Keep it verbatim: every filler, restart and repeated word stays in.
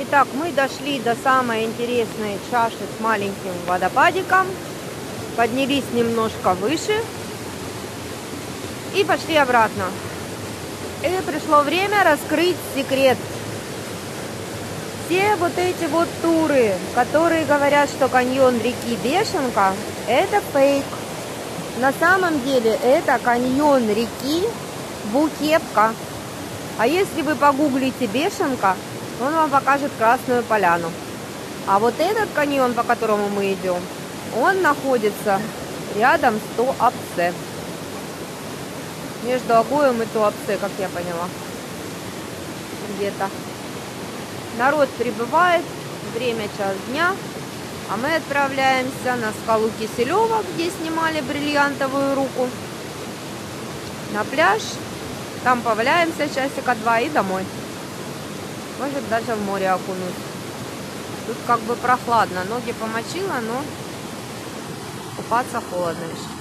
Итак, мы дошли до самой интересной чаши с маленьким водопадиком, поднялись немножко выше и пошли обратно. И пришло время раскрыть секрет. Все вот эти вот туры, которые говорят, что каньон реки Бешенка, это фейк. На самом деле это каньон реки Букепка. А если вы погуглите Бешенка, он вам покажет Красную Поляну. А вот этот каньон, по которому мы идем, он находится рядом с Туапсе. Между Огоем и Туапсе, как я поняла. Где-то. Народ прибывает, время час дня, а мы отправляемся на скалу Киселева, где снимали бриллиантовую руку, на пляж. Там поваляемся часика два и домой. Может даже в море окунуть. Тут как бы прохладно. Ноги помочила, но купаться холодно еще.